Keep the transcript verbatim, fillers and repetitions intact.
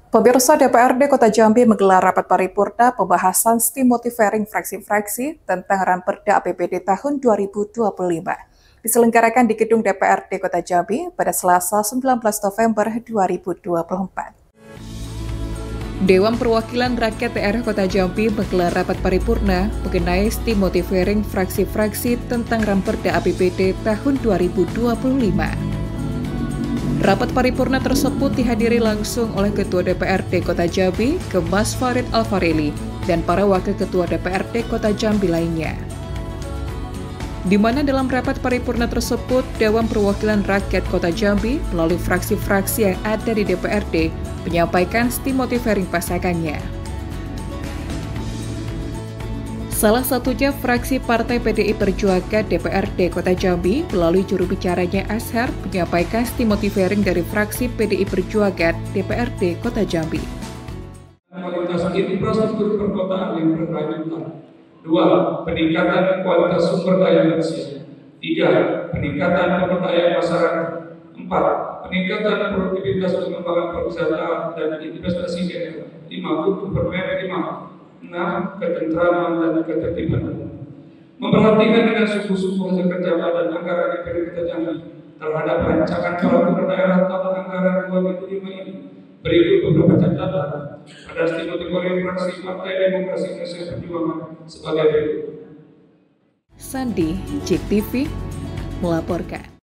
Pemirsa D P R D Kota Jambi menggelar rapat paripurna pembahasan Stimotivering fraksi-fraksi tentang Ranperda A P B D tahun dua ribu dua puluh lima. Diselenggarakan di Gedung D P R D Kota Jambi pada Selasa sembilan belas November dua ribu dua puluh empat. Dewan Perwakilan Rakyat Daerah Kota Jambi menggelar rapat paripurna mengenai Stimotivering fraksi-fraksi tentang Ranperda A P B D tahun dua ribu dua puluh lima. Rapat paripurna tersebut dihadiri langsung oleh Ketua D P R D Kota Jambi, Kemas Farid Alfareli, dan para Wakil Ketua D P R D Kota Jambi lainnya. Di mana dalam rapat paripurna tersebut, Dewan Perwakilan Rakyat Kota Jambi melalui fraksi-fraksi yang ada di D P R D menyampaikan Stimotivering pasangannya. Salah satunya fraksi Partai P D I Perjuangan D P R D Kota Jambi melalui juru bicaranya Ashar menyampaikan Stimotivering dari fraksi P D I Perjuangan D P R D Kota Jambi. Kualitas infrastruktur perkotaan yang berkelanjutan. Dua, peningkatan kualitas sumber daya manusia. Tiga, peningkatan pemberdayaan masyarakat. Empat, peningkatan produktivitas pengembangan pariwisata dan investasi daerah. Lima, mutu permen. Lima, enam, ketentraman dan ketertiban umum. Memperhatikan dengan sungguh-sungguh hasil kerja dan anggaran D P R D Kota Jambi terhadap rancangan peraturan daerah tahun anggaran dua ribu lima ini, berikut beberapa catatan pada Stimotivering fraksi Partai Demokrasi Indonesia Perjuangan sebagai berikut. Sandi, J T V, melaporkan.